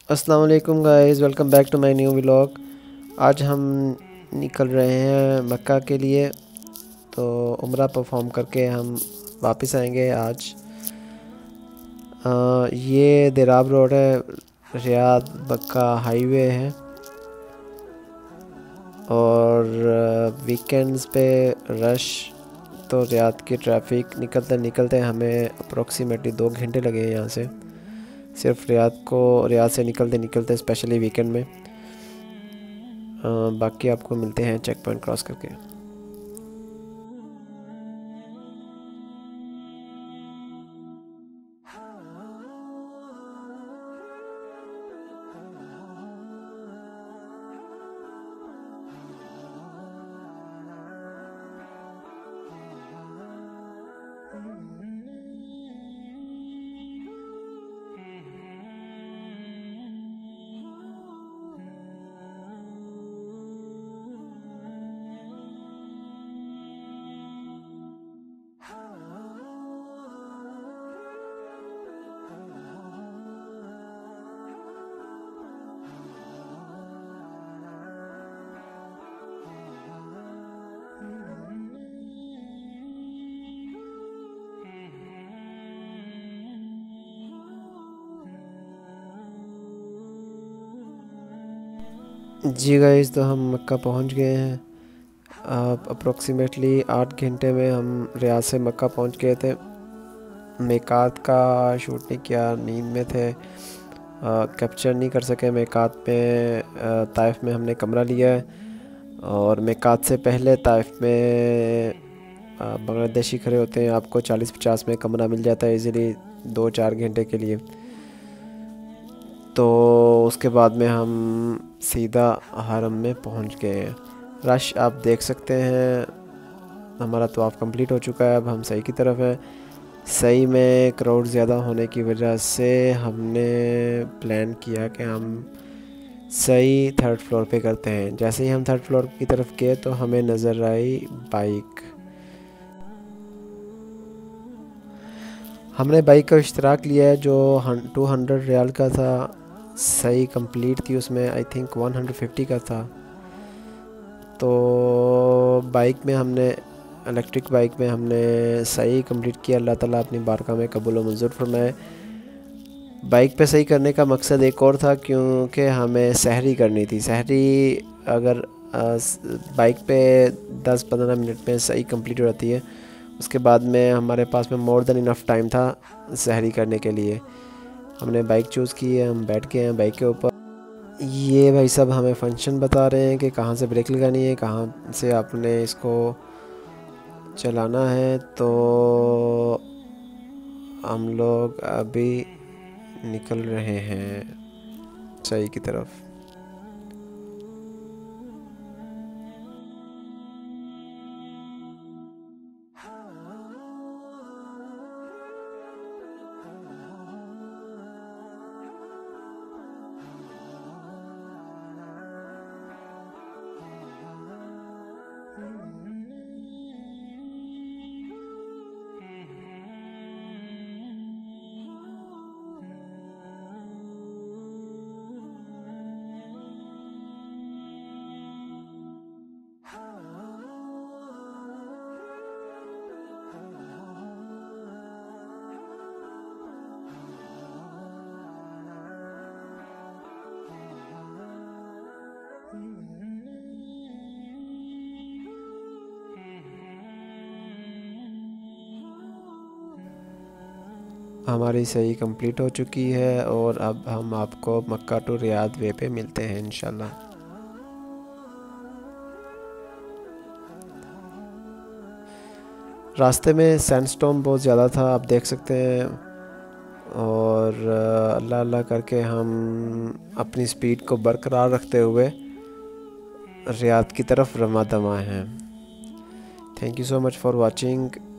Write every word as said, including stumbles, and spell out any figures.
अस्सलाम वालेकुम guys, welcome back to my new vlog. आज हम निकल रहे हैं मक्का के लिए। तो उम्रा परफॉर्म करके हम वापस आएंगे आज। आ, ये देराब रोड है, रियाद मक्का हाईवे है। और वीकेंड्स पे रश, तो रियाद की ट्रैफिक निकलते निकलते हमें अप्रोक्सीमेटली दो घंटे लगे हैं यहाँ से, सिर्फ रियाद को रियाद से निकलते निकलते, स्पेशली वीकेंड में। आ, बाकी आपको मिलते हैं चेक पॉइंट क्रॉस करके। जी गाइस, तो हम मक्का पहुंच गए हैं। अब अप्रोक्सीमेटली आठ घंटे में हम रियाद से मक्का पहुंच गए थे। मेकात का शूट नहीं किया, नींद में थे, कैप्चर नहीं कर सके। मेकात में ताइफ में हमने कमरा लिया है। और मेकात से पहले ताइफ में बांग्लादेशी खड़े होते हैं, आपको चालीस पचास में कमरा मिल जाता है इजीली, दो चार घंटे के लिए। तो उसके बाद में हम सीधा हरम में पहुंच गए हैं। रश आप देख सकते हैं। हमारा तवाफ़ कंप्लीट हो चुका है, अब हम सही की तरफ है। सही में क्राउड ज़्यादा होने की वजह से हमने प्लान किया कि हम सही थर्ड फ्लोर पे करते हैं। जैसे ही हम थर्ड फ्लोर की तरफ गए तो हमें नज़र आई बाइक। हमने बाइक का इश्तराक लिया है जो टू हंड्रेड रियाल का था। सही कंप्लीट थी, उसमें I think one hundred fifty का था। तो बाइक में हमने इलेक्ट्रिक बाइक में हमने सही कंप्लीट किया। अल्लाह ताला अपनी बारगाह में कबूल व मंजूर फरमाए। बाइक पे सही करने का मकसद एक और था, क्योंकि हमें सहरी करनी थी। सहरी अगर बाइक पे दस पंद्रह मिनट में सही कंप्लीट हो जाती है, उसके बाद में हमारे पास में मोर देन इनफ टाइम था सहरी करने के लिए। हमने बाइक चूज़ की है, हम बैठ गए हैं बाइक के ऊपर। ये भाई साहब हमें फंक्शन बता रहे हैं कि कहाँ से ब्रेक लगानी है, कहाँ से आपने इसको चलाना है। तो हम लोग अभी निकल रहे हैं सही की तरफ। हमारी सही कंप्लीट हो चुकी है और अब हम आपको मक्का टू रियाद वे पे मिलते हैं इंशाल्लाह। रास्ते में सैंडस्टॉर्म बहुत ज़्यादा था, आप देख सकते हैं। और अल्लाह अल्लाह करके हम अपनी स्पीड को बरकरार रखते हुए रियाद की तरफ रवा दवा हैं। Thank you so much for watching.